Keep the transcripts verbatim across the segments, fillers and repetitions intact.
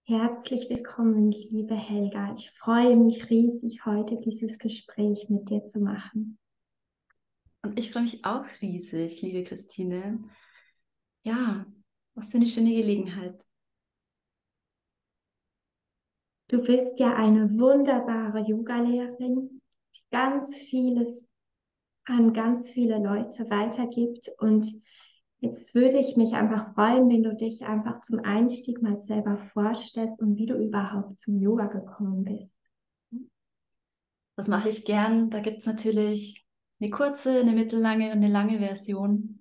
Herzlich willkommen, liebe Helga. Ich freue mich riesig, heute dieses Gespräch mit dir zu machen. Und ich freue mich auch riesig, liebe Christine. Ja, was für eine schöne Gelegenheit. Du bist ja eine wunderbare Yogalehrerin, die ganz vieles an ganz viele Leute weitergibt. Und jetzt würde ich mich einfach freuen, wenn du dich einfach zum Einstieg mal selber vorstellst und wie du überhaupt zum Yoga gekommen bist. Das mache ich gern. Da gibt es natürlich eine kurze, eine mittellange und eine lange Version.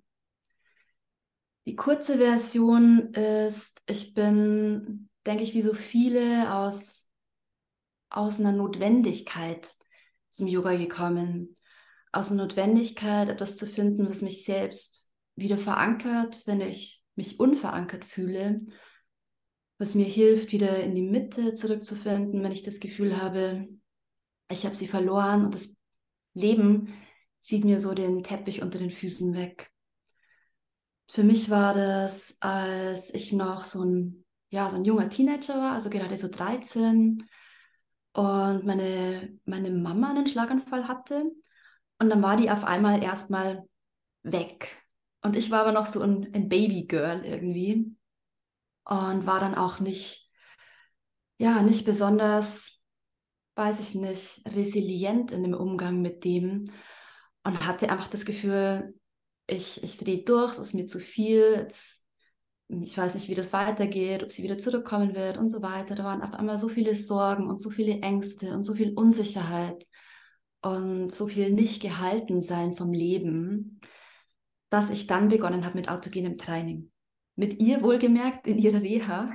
Die kurze Version ist, ich bin, denke ich, wie so viele aus, aus einer Notwendigkeit zum Yoga gekommen. Aus einer Notwendigkeit, etwas zu finden, was mich selbst wieder verankert, wenn ich mich unverankert fühle, was mir hilft, wieder in die Mitte zurückzufinden, wenn ich das Gefühl habe, ich habe sie verloren und das Leben zieht mir so den Teppich unter den Füßen weg. Für mich war das, als ich noch so ein, ja, so ein junger Teenager war, also gerade so dreizehn, und meine, meine Mama einen Schlaganfall hatte. Und dann war die auf einmal erstmal weg. Und ich war aber noch so ein, ein Babygirl irgendwie und war dann auch nicht, ja, nicht besonders, weiß ich nicht, resilient in dem Umgang mit dem und hatte einfach das Gefühl, ich, ich drehe durch, es ist mir zu viel, jetzt, ich weiß nicht, wie das weitergeht, ob sie wieder zurückkommen wird und so weiter. Da waren auf einmal so viele Sorgen und so viele Ängste und so viel Unsicherheit und so viel Nicht-Gehalten-Sein vom Leben, dass ich dann begonnen habe mit autogenem Training. Mit ihr wohlgemerkt in ihrer Reha.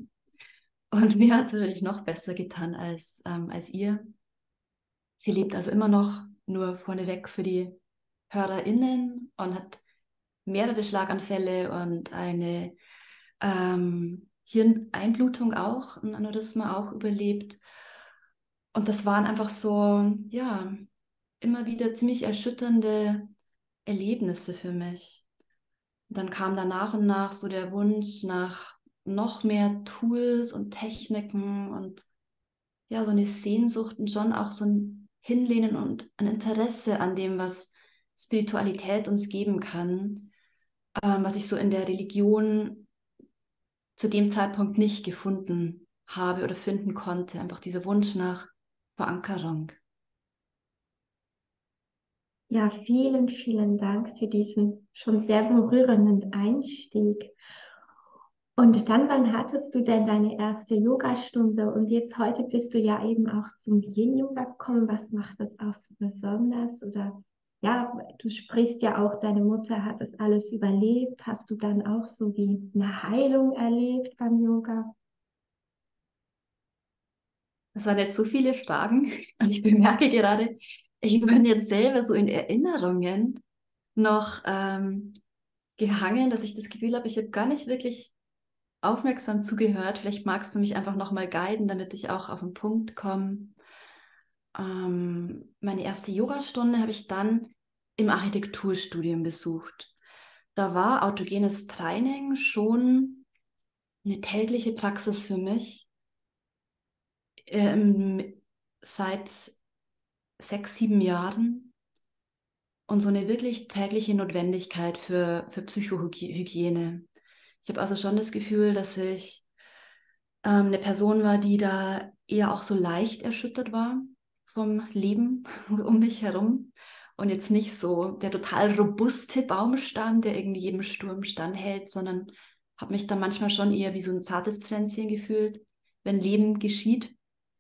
Und mir hat es natürlich noch besser getan als, ähm, als ihr. Sie lebt also immer noch, nur vorneweg für die HörerInnen, und hat mehrere Schlaganfälle und eine ähm, Hirneinblutung auch, ein Aneurysma auch überlebt. Und das waren einfach so, ja, immer wieder ziemlich erschütternde Erlebnisse für mich. Und dann kam da nach und nach so der Wunsch nach noch mehr Tools und Techniken und ja, so eine Sehnsucht und schon auch so ein Hinlehnen und ein Interesse an dem, was Spiritualität uns geben kann, ähm, was ich so in der Religion zu dem Zeitpunkt nicht gefunden habe oder finden konnte. Einfach dieser Wunsch nach Verankerung. Ja, vielen, vielen Dank für diesen schon sehr berührenden Einstieg. Und dann, wann hattest du denn deine erste Yogastunde? Und jetzt heute bist du ja eben auch zum Yin-Yoga gekommen. Was macht das auch so besonders? Oder ja, du sprichst ja auch, deine Mutter hat das alles überlebt. Hast du dann auch so wie eine Heilung erlebt beim Yoga? Das waren jetzt so viele Fragen und ich bemerke gerade, ich bin jetzt selber so in Erinnerungen noch ähm, gehangen, dass ich das Gefühl habe, ich habe gar nicht wirklich aufmerksam zugehört. Vielleicht magst du mich einfach nochmal guiden, damit ich auch auf den Punkt komme. Ähm, meine erste Yogastunde habe ich dann im Architekturstudium besucht. Da war autogenes Training schon eine tägliche Praxis für mich. Ähm, seit sechs, sieben Jahren und so eine wirklich tägliche Notwendigkeit für, für Psychohygiene. Ich habe also schon das Gefühl, dass ich ähm, eine Person war, die da eher auch so leicht erschüttert war vom Leben so um mich herum und jetzt nicht so der total robuste Baumstamm, der irgendwie jedem Sturm standhält, sondern habe mich da manchmal schon eher wie so ein zartes Pflänzchen gefühlt, wenn Leben geschieht.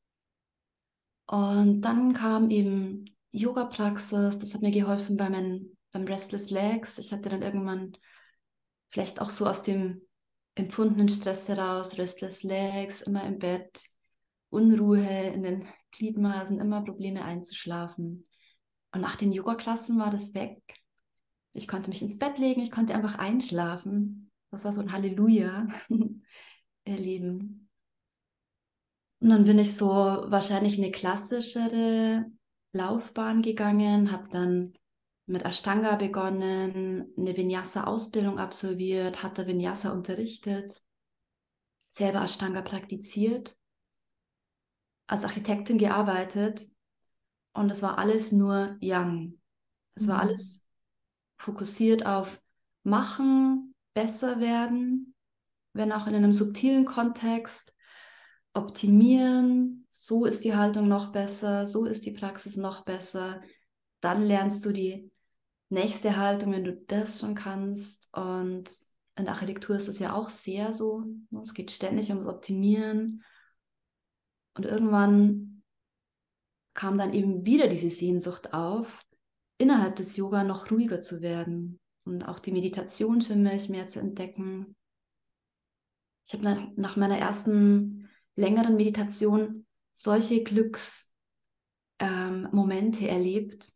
Und dann kam eben Yoga-Praxis, das hat mir geholfen bei meinen, beim Restless Legs. Ich hatte dann irgendwann vielleicht auch so aus dem empfundenen Stress heraus, Restless Legs, immer im Bett, Unruhe in den Gliedmaßen, immer Probleme einzuschlafen. Und nach den Yoga-Klassen war das weg. Ich konnte mich ins Bett legen, ich konnte einfach einschlafen. Das war so ein Halleluja-Erleben. Und dann bin ich so wahrscheinlich in eine klassischere Laufbahn gegangen, habe dann mit Ashtanga begonnen, eine Vinyasa-Ausbildung absolviert, Hatha Vinyasa unterrichtet selber Ashtanga praktiziert, als Architektin gearbeitet und es war alles nur Yang. Es war Mhm. alles fokussiert auf Machen, besser werden, wenn auch in einem subtilen Kontext, optimieren, so ist die Haltung noch besser, so ist die Praxis noch besser. Dann lernst du die nächste Haltung, wenn du das schon kannst. Und in der Architektur ist es ja auch sehr so. Es geht ständig ums Optimieren. Und irgendwann kam dann eben wieder diese Sehnsucht auf, innerhalb des Yoga noch ruhiger zu werden und auch die Meditation für mich mehr zu entdecken. Ich habe nach, nach meiner ersten längeren Meditation solche Glücksmomente ähm, erlebt,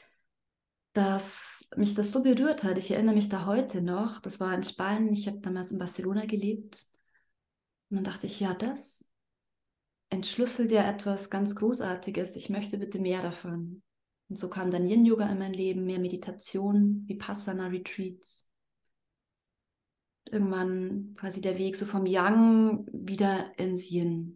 dass mich das so berührt hat. Ich erinnere mich da heute noch, das war in Spanien, ich habe damals in Barcelona gelebt. Und dann dachte ich, ja, das entschlüsselt ja etwas ganz Großartiges. Ich möchte bitte mehr davon. Und so kam dann Yin-Yoga in mein Leben, mehr Meditation, Vipassana-Retreats. Irgendwann quasi der Weg so vom Yang wieder ins Yin.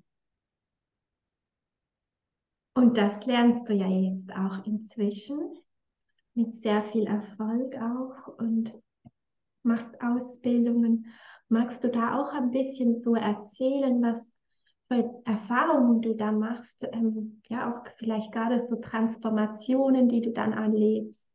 Und das lernst du ja jetzt auch inzwischen mit sehr viel Erfolg auch und machst Ausbildungen. Magst du da auch ein bisschen so erzählen, was für Erfahrungen du da machst? Ähm, ja, auch vielleicht gerade so Transformationen, die du dann erlebst.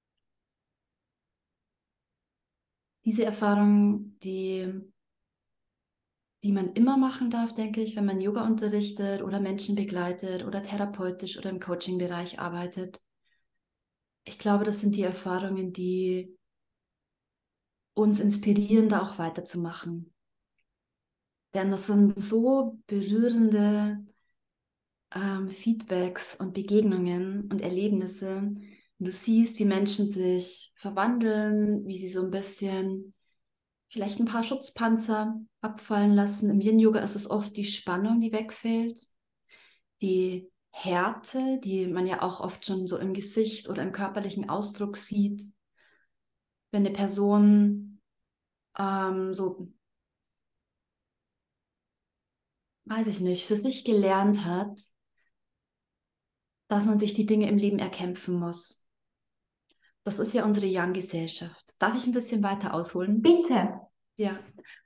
Diese Erfahrung, die, die man immer machen darf, denke ich, wenn man Yoga unterrichtet oder Menschen begleitet oder therapeutisch oder im Coaching-Bereich arbeitet. Ich glaube, das sind die Erfahrungen, die uns inspirieren, da auch weiterzumachen. Denn das sind so berührende ähm, Feedbacks und Begegnungen und Erlebnisse. Und du siehst, wie Menschen sich verwandeln, wie sie so ein bisschen vielleicht ein paar Schutzpanzer abfallen lassen. Im Yin-Yoga ist es oft die Spannung, die wegfällt, die Härte, die man ja auch oft schon so im Gesicht oder im körperlichen Ausdruck sieht. Wenn eine Person ähm, so, weiß ich nicht, für sich gelernt hat, dass man sich die Dinge im Leben erkämpfen muss. Das ist ja unsere Yang-Gesellschaft. Darf ich ein bisschen weiter ausholen? Bitte. Ja.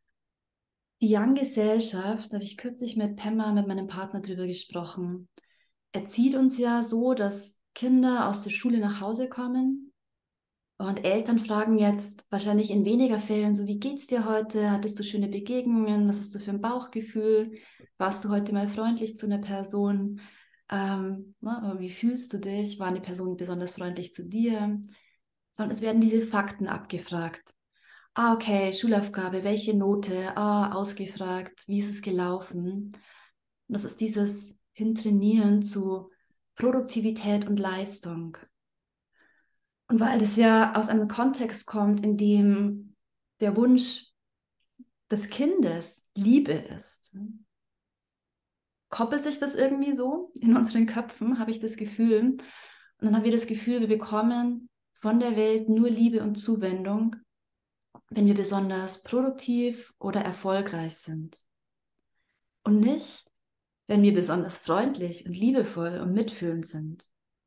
Die Yang-Gesellschaft, da habe ich kürzlich mit Pemma, mit meinem Partner drüber gesprochen, erzieht uns ja so, dass Kinder aus der Schule nach Hause kommen und Eltern fragen jetzt wahrscheinlich in weniger Fällen so, wie geht's dir heute? Hattest du schöne Begegnungen? Was hast du für ein Bauchgefühl? Warst du heute mal freundlich zu einer Person? Ähm, ne, wie fühlst du dich? War eine Person besonders freundlich zu dir? Sondern es werden diese Fakten abgefragt. Ah, okay, Schulaufgabe, welche Note? Ah, ausgefragt, wie ist es gelaufen? Und das ist dieses Hintrainieren zu Produktivität und Leistung. Und weil das ja aus einem Kontext kommt, in dem der Wunsch des Kindes Liebe ist, koppelt sich das irgendwie so in unseren Köpfen, habe ich das Gefühl. Und dann haben wir das Gefühl, wir bekommen von der Welt nur Liebe und Zuwendung, wenn wir besonders produktiv oder erfolgreich sind. Und nicht, wenn wir besonders freundlich und liebevoll und mitfühlend sind.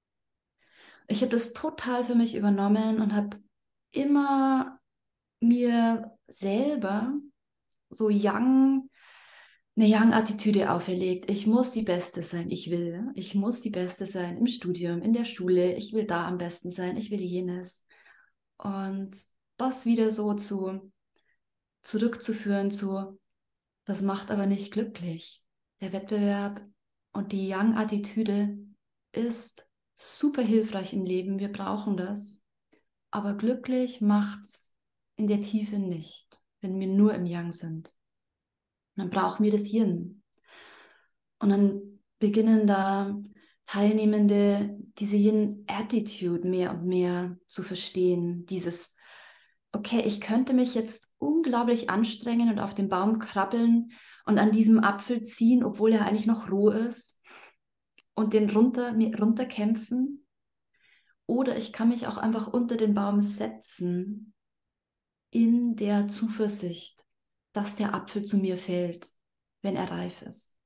Ich habe das total für mich übernommen und habe immer mir selber so young, eine Young-Attitüde auferlegt. Ich muss die Beste sein, ich will. Ich muss die Beste sein im Studium, in der Schule. Ich will da am besten sein, ich will jenes. Und das wieder so zu zurückzuführen zu, das macht aber nicht glücklich. Der Wettbewerb und die Young-Attitüde ist super hilfreich im Leben. Wir brauchen das. Aber glücklich macht's in der Tiefe nicht, wenn wir nur im Yang sind. Und dann brauchen wir das Yin. Und dann beginnen da Teilnehmende diese Yin-Attitude mehr und mehr zu verstehen. Dieses, okay, ich könnte mich jetzt unglaublich anstrengen und auf den Baum krabbeln und an diesem Apfel ziehen, obwohl er eigentlich noch roh ist und den runter, mir runterkämpfen. Oder ich kann mich auch einfach unter den Baum setzen in der Zuversicht, dass der Apfel zu mir fällt, wenn er reif ist.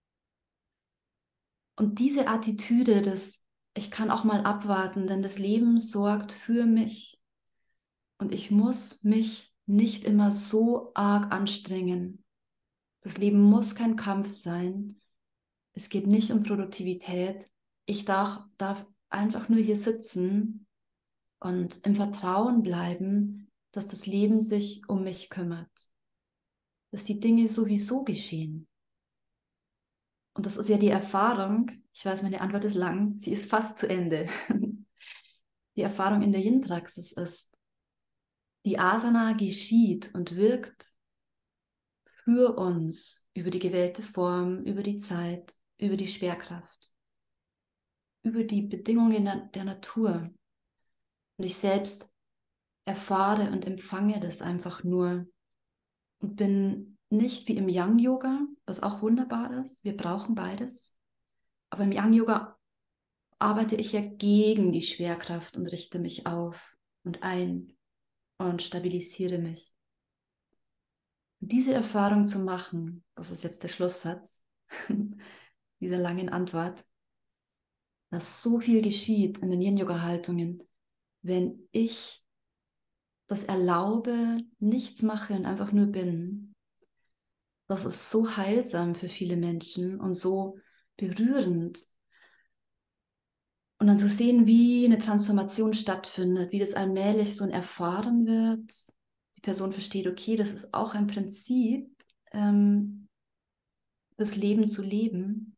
Und diese Attitüde, dass ich kann auch mal abwarten, denn das Leben sorgt für mich und ich muss mich nicht immer so arg anstrengen. Das Leben muss kein Kampf sein. Es geht nicht um Produktivität. Ich darf, darf einfach nur hier sitzen und im Vertrauen bleiben, dass das Leben sich um mich kümmert. Dass die Dinge sowieso geschehen. Und das ist ja die Erfahrung, ich weiß, meine Antwort ist lang, sie ist fast zu Ende. Die Erfahrung in der Yin-Praxis ist, die Asana geschieht und wirkt für uns über die gewählte Form, über die Zeit, über die Schwerkraft, über die Bedingungen der, der Natur. Und ich selbst erfahre und empfange das einfach nur und bin nicht wie im Yang-Yoga, was auch wunderbar ist. Wir brauchen beides. Aber im Yang-Yoga arbeite ich ja gegen die Schwerkraft und richte mich auf und ein und stabilisiere mich. Und diese Erfahrung zu machen, das ist jetzt der Schlusssatz dieser langen Antwort, dass so viel geschieht in den Yin-Yoga-Haltungen, wenn ich das erlaube, nichts mache und einfach nur bin. Das ist so heilsam für viele Menschen und so berührend. Und dann zu sehen, wie eine Transformation stattfindet, wie das allmählich so ein Erfahren wird. Die Person versteht, okay, das ist auch ein Prinzip, ähm, das Leben zu leben.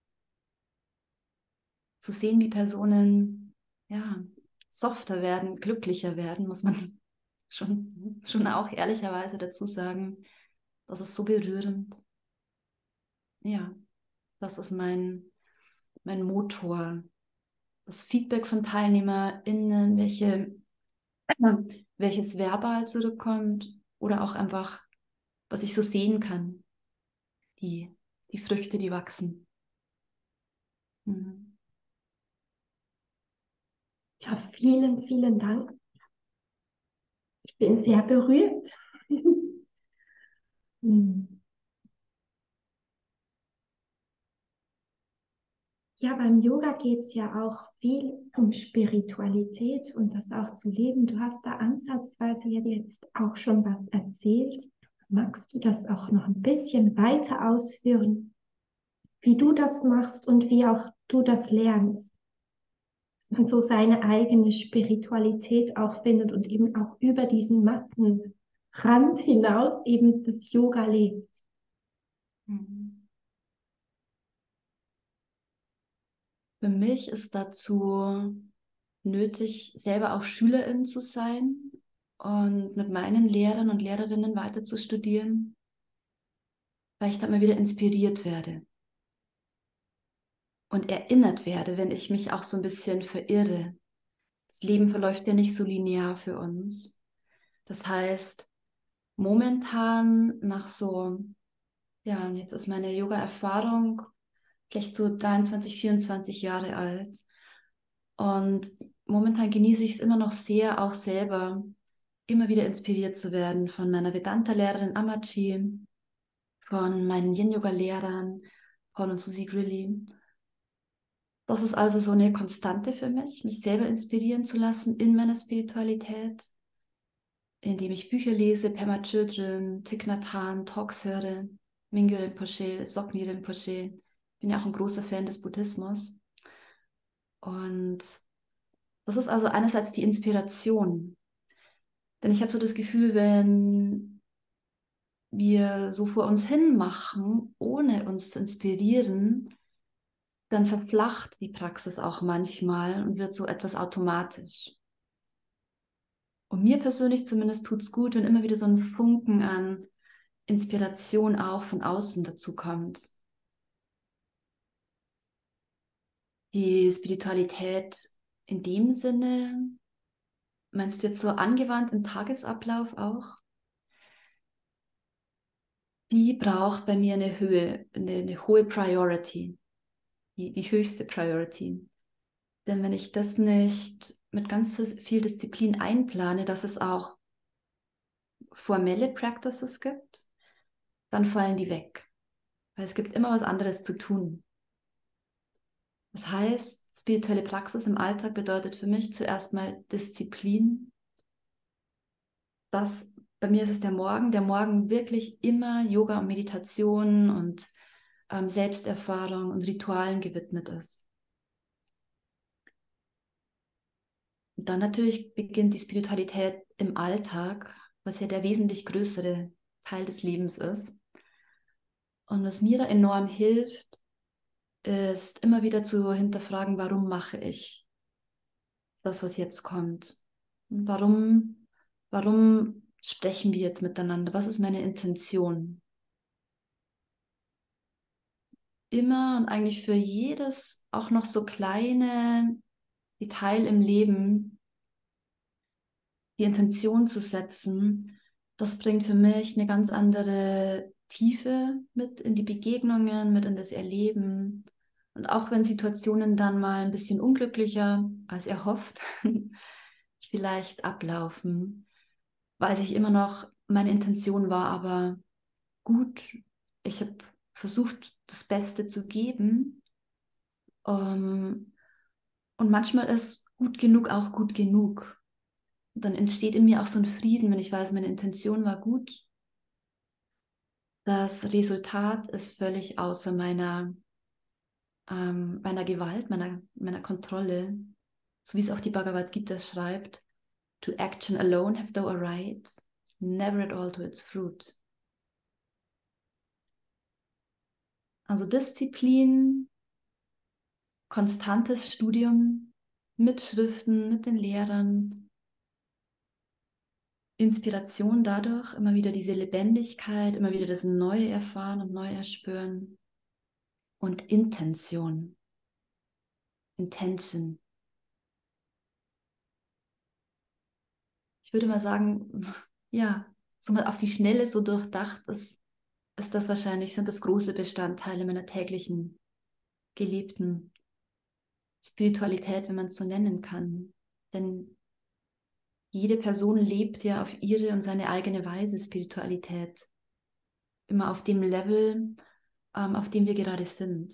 Zu sehen, wie Personen ja, softer werden, glücklicher werden, muss man schon, schon auch ehrlicherweise dazu sagen. Das ist so berührend. Ja, das ist mein, mein Motor. Das Feedback von TeilnehmerInnen, welche, welches verbal zurückkommt oder auch einfach, was ich so sehen kann. Die, die Früchte, die wachsen. Mhm. Ja, vielen, vielen Dank. Ich bin sehr berührt. Hm. Ja, beim Yoga geht es ja auch viel um Spiritualität und das auch zu leben. Du hast da ansatzweise ja jetzt auch schon was erzählt. Magst du das auch noch ein bisschen weiter ausführen, wie du das machst und wie auch du das lernst? Dass man so seine eigene Spiritualität auch findet und eben auch über diesen Mattenrand hinaus eben das Yoga lebt. Mhm. Für mich ist dazu nötig, selber auch Schülerin zu sein und mit meinen Lehrern und Lehrerinnen weiter zu studieren, weil ich dann mal wieder inspiriert werde und erinnert werde, wenn ich mich auch so ein bisschen verirre. Das Leben verläuft ja nicht so linear für uns. Das heißt, momentan nach so, ja, und jetzt ist meine Yoga-Erfahrung vielleicht so dreiundzwanzig, vierundzwanzig Jahre alt. Und momentan genieße ich es immer noch sehr, auch selber immer wieder inspiriert zu werden von meiner Vedanta-Lehrerin Amachi, von meinen Yin-Yoga-Lehrern, Paul und Susie Grilly. Das ist also so eine Konstante für mich, mich selber inspirieren zu lassen in meiner Spiritualität, indem ich Bücher lese, Pema Chodron, Thich Nhat Hanh, Talks höre, Mingyur Rinpoche, Sokni Rinpoche. Ich bin ja auch ein großer Fan des Buddhismus. Und das ist also einerseits die Inspiration. Denn ich habe so das Gefühl, wenn wir so vor uns hin machen, ohne uns zu inspirieren, dann verflacht die Praxis auch manchmal und wird so etwas automatisch. Und mir persönlich zumindest tut es gut, wenn immer wieder so ein Funken an Inspiration auch von außen dazu kommt. Die Spiritualität in dem Sinne, meinst du jetzt so angewandt im Tagesablauf auch? Die braucht bei mir eine Höhe, eine, eine hohe Priority, die, die höchste Priority. Denn wenn ich das nicht mit ganz viel Disziplin einplane, dass es auch formelle Practices gibt, dann fallen die weg. Weil es gibt immer was anderes zu tun. Das heißt, spirituelle Praxis im Alltag bedeutet für mich zuerst mal Disziplin. Das, bei mir ist es der Morgen, der Morgen wirklich immer Yoga und Meditation und ähm, Selbsterfahrung und Ritualen gewidmet ist. Und dann natürlich beginnt die Spiritualität im Alltag, was ja der wesentlich größere Teil des Lebens ist. Und was mir da enorm hilft, ist immer wieder zu hinterfragen, warum mache ich das, was jetzt kommt? Und warum, warum sprechen wir jetzt miteinander? Was ist meine Intention? Immer und eigentlich für jedes, auch noch so kleine Detail im Leben, die Intention zu setzen, das bringt für mich eine ganz andere Tiefe mit in die Begegnungen, mit in das Erleben. Und auch wenn Situationen dann mal ein bisschen unglücklicher als erhofft vielleicht ablaufen, weiß ich immer noch, meine Intention war aber gut. Ich habe versucht, das Beste zu geben. Ähm, und manchmal ist gut genug auch gut genug. Und dann entsteht in mir auch so ein Frieden, wenn ich weiß, meine Intention war gut. Das Resultat ist völlig außer meiner, ähm, meiner Gewalt, meiner, meiner Kontrolle. So wie es auch die Bhagavad Gita schreibt. To action alone have thou a right, never at all to its fruit. Also Disziplin, konstantes Studium mit Schriften, mit den Lehrern, Inspiration dadurch, immer wieder diese Lebendigkeit, immer wieder das Neue erfahren und neu erspüren und Intention, Intention. Ich würde mal sagen, ja, so mal auf die Schnelle so durchdacht ist, ist das wahrscheinlich, sind das große Bestandteile meiner täglichen gelebten Spiritualität, wenn man es so nennen kann. Denn jede Person lebt ja auf ihre und seine eigene Weise Spiritualität. Immer auf dem Level, ähm, auf dem wir gerade sind.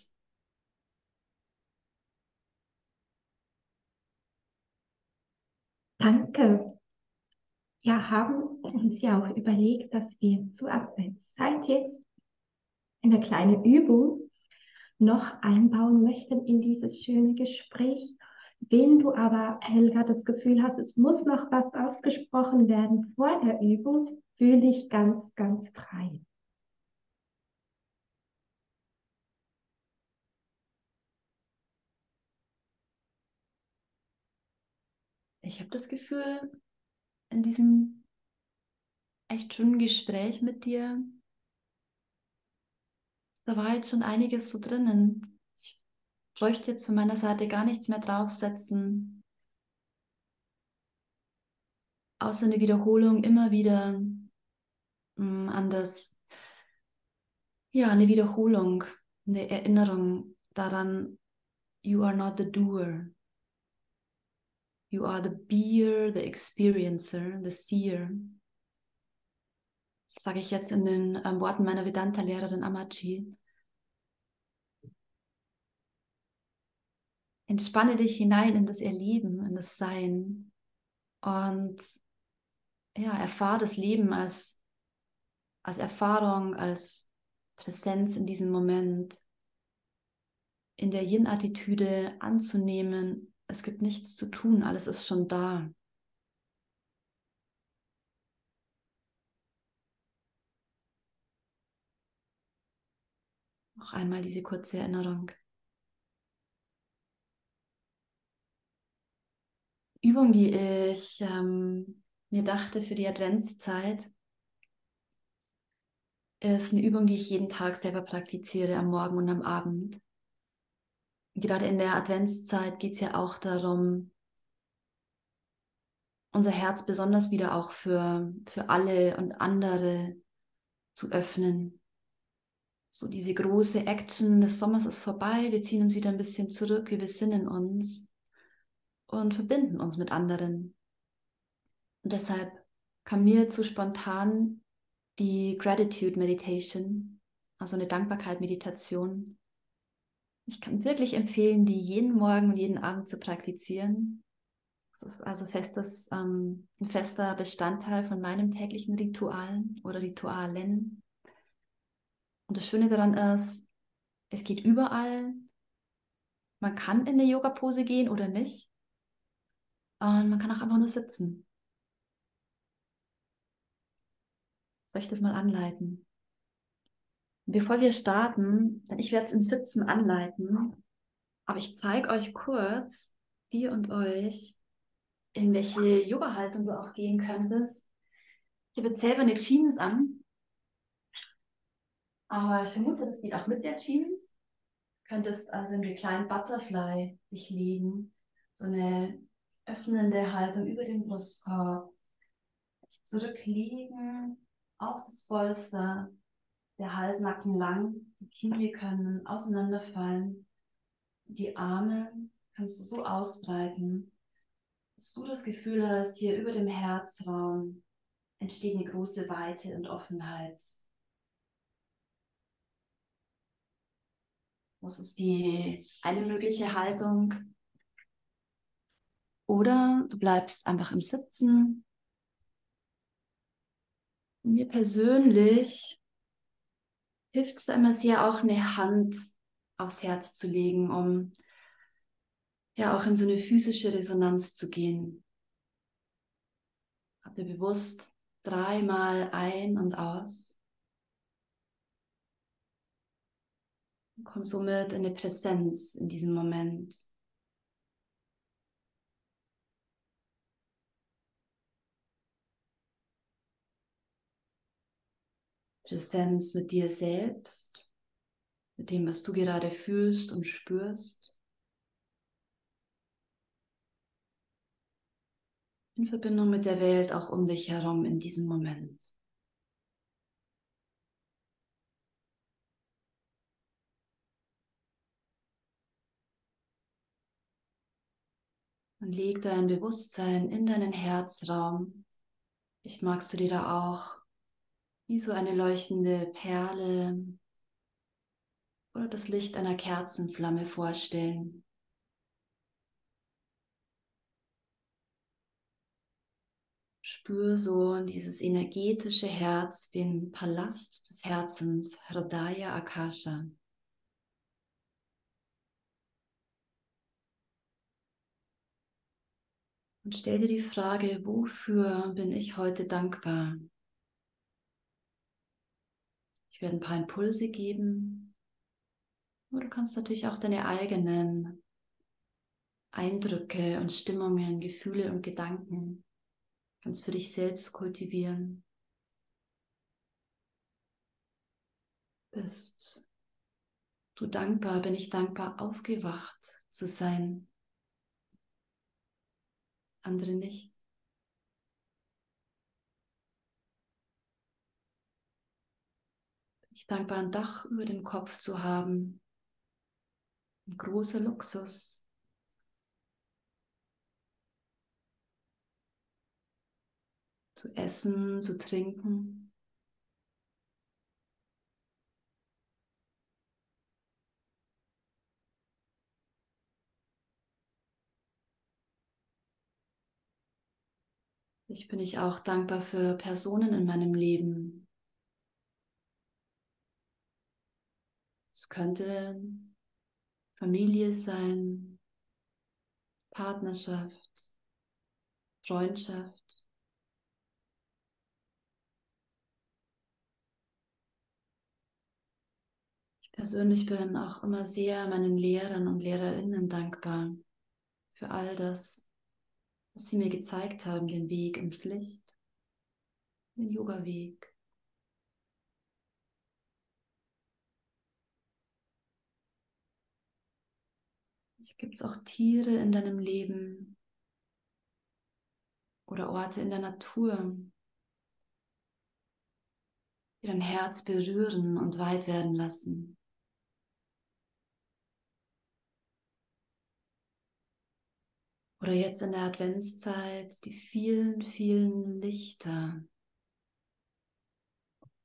Danke. Ja, haben uns ja auch überlegt, dass wir zur Adventszeit jetzt eine kleine Übung noch einbauen möchten in dieses schöne Gespräch. Wenn du aber, Helga, das Gefühl hast, es muss noch was ausgesprochen werden vor der Übung, fühle dich ganz, ganz frei. Ich habe das Gefühl, in diesem echt schönen Gespräch mit dir, da war jetzt schon einiges so drinnen. Ich bräuchte jetzt von meiner Seite gar nichts mehr draufsetzen, außer eine Wiederholung immer wieder mh, an das, ja, eine Wiederholung, eine Erinnerung daran, you are not the doer. You are the beer, the experiencer, the seer. Das sage ich jetzt in den ähm, Worten meiner Vedanta-Lehrerin Amachi. Entspanne dich hinein in das Erleben, in das Sein und ja, erfahre das Leben als, als Erfahrung, als Präsenz in diesem Moment, in der Yin-Attitüde anzunehmen. Es gibt nichts zu tun, alles ist schon da. Noch einmal diese kurze Erinnerung. Übung, die ich ähm, mir dachte für die Adventszeit, ist eine Übung, die ich jeden Tag selber praktiziere, am Morgen und am Abend. Gerade in der Adventszeit geht es ja auch darum, unser Herz besonders wieder auch für, für alle und andere zu öffnen. So diese große Action des Sommers ist vorbei, wir ziehen uns wieder ein bisschen zurück, wir besinnen uns und verbinden uns mit anderen. Und deshalb kam mir zu spontan die Gratitude Meditation, also eine Dankbarkeit-Meditation. Ich kann wirklich empfehlen, die jeden Morgen und jeden Abend zu praktizieren. Das ist also festes, ähm, ein fester Bestandteil von meinem täglichen Ritualen oder Ritualen. Und das Schöne daran ist, es geht überall. Man kann in eine Yoga-Pose gehen oder nicht. Und man kann auch einfach nur sitzen. Soll ich das mal anleiten? Bevor wir starten, denn ich werde es im Sitzen anleiten, aber ich zeige euch kurz, dir und euch, in welche Yoga-Haltung du auch gehen könntest. Ich habe jetzt selber eine Jeans an, aber ich vermute, das geht auch mit der Jeans. Du könntest also in Reclined Butterfly dich legen, so eine öffnende Haltung über den Brustkorb. Zurücklegen auf das Polster, der Halsnacken lang, die Knie können auseinanderfallen, die Arme kannst du so ausbreiten, dass du das Gefühl hast, hier über dem Herzraum entsteht eine große Weite und Offenheit. Das ist die eine mögliche Haltung. Oder du bleibst einfach im Sitzen. Mir persönlich hilft es da immer sehr, auch eine Hand aufs Herz zu legen, um ja auch in so eine physische Resonanz zu gehen. Atme bewusst dreimal ein und aus. Und komm somit in eine Präsenz in diesem Moment. Präsenz mit dir selbst, mit dem, was du gerade fühlst und spürst. In Verbindung mit der Welt auch um dich herum in diesem Moment. Und leg dein Bewusstsein in deinen Herzraum. Ich magst du dir da auch wie so eine leuchtende Perle oder das Licht einer Kerzenflamme vorstellen. Spür so in dieses energetische Herz, den Palast des Herzens, Hridaya Akasha. Und stell dir die Frage, wofür bin ich heute dankbar? Ich werde ein paar Impulse geben. Oder du kannst natürlich auch deine eigenen Eindrücke und Stimmungen, Gefühle und Gedanken ganz für dich selbst kultivieren. Bist du dankbar? Bin ich dankbar, aufgewacht zu sein? Andere nicht. Bin ich dankbar, ein Dach über dem Kopf zu haben? Ein großer Luxus. Zu essen, zu trinken. Ich bin ich auch dankbar für Personen in meinem Leben. Es könnte Familie sein, Partnerschaft, Freundschaft. Ich persönlich bin auch immer sehr meinen Lehrern und Lehrerinnen dankbar für all das, was sie mir gezeigt haben, den Weg ins Licht, den Yoga-Weg. Gibt es auch Tiere in deinem Leben oder Orte in der Natur, die dein Herz berühren und weit werden lassen? Oder jetzt in der Adventszeit die vielen, vielen Lichter,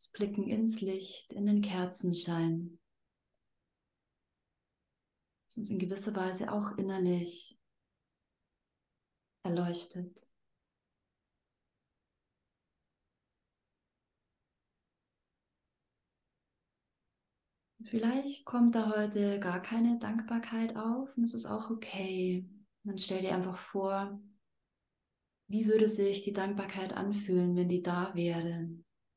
Das Blicken ins Licht, in den Kerzenschein, das uns in gewisser Weise auch innerlich erleuchtet. Vielleicht kommt da heute gar keine Dankbarkeit auf und es ist auch okay. Dann stell dir einfach vor, wie würde sich die Dankbarkeit anfühlen, wenn die da wäre?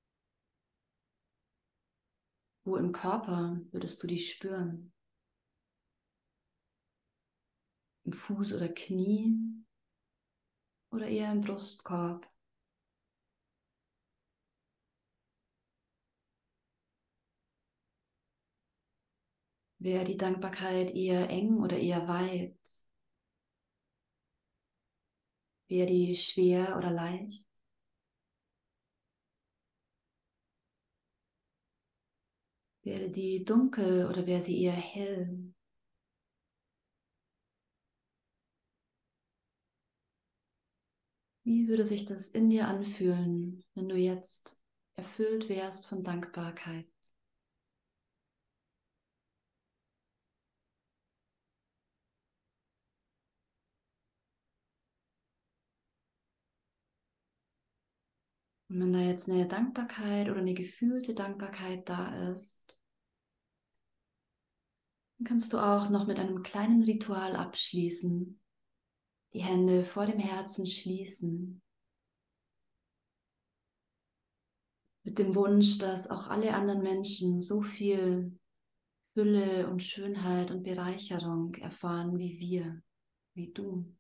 Wo im Körper würdest du die spüren? Im Fuß oder Knie oder eher im Brustkorb? Wäre die Dankbarkeit eher eng oder eher weit? Wäre die schwer oder leicht? Wäre die dunkel oder wäre sie eher hell? Wie würde sich das in dir anfühlen, wenn du jetzt erfüllt wärst von Dankbarkeit? Und wenn da jetzt eine Dankbarkeit oder eine gefühlte Dankbarkeit da ist, dann kannst du auch noch mit einem kleinen Ritual abschließen, die Hände vor dem Herzen schließen, mit dem Wunsch, dass auch alle anderen Menschen so viel Fülle und Schönheit und Bereicherung erfahren wie wir, wie du.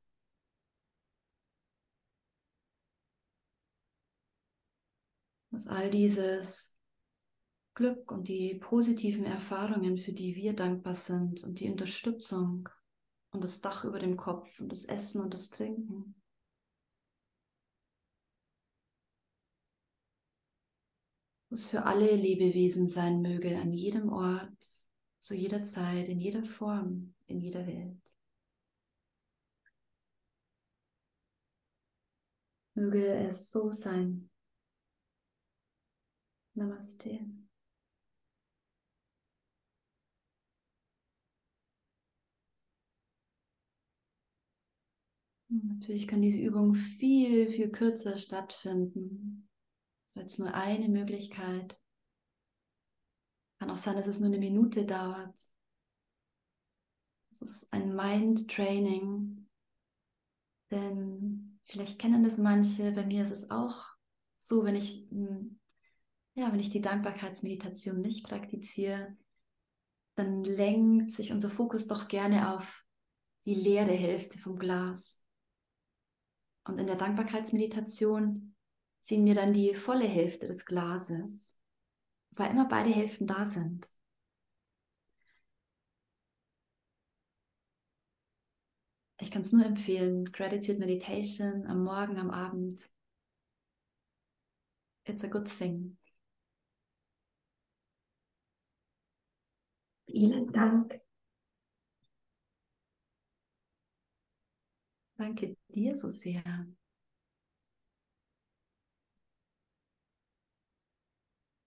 Dass all dieses Glück und die positiven Erfahrungen, für die wir dankbar sind und die Unterstützung und das Dach über dem Kopf und das Essen und das Trinken, was für alle Lebewesen sein möge, an jedem Ort, zu jeder Zeit, in jeder Form, in jeder Welt. Möge es so sein. Namaste. Natürlich kann diese Übung viel, viel kürzer stattfinden. Das ist jetzt nur eine Möglichkeit. Kann auch sein, dass es nur eine Minute dauert. Das ist ein Mind-Training, denn vielleicht kennen das manche, bei mir ist es auch so, wenn ich, ja, wenn ich die Dankbarkeitsmeditation nicht praktiziere, dann lenkt sich unser Fokus doch gerne auf die leere Hälfte vom Glas. Und in der Dankbarkeitsmeditation sehen wir dann die volle Hälfte des Glases, weil immer beide Hälften da sind. Ich kann es nur empfehlen, Gratitude Meditation am Morgen, am Abend. It's a good thing. Vielen Dank. Danke dir so sehr.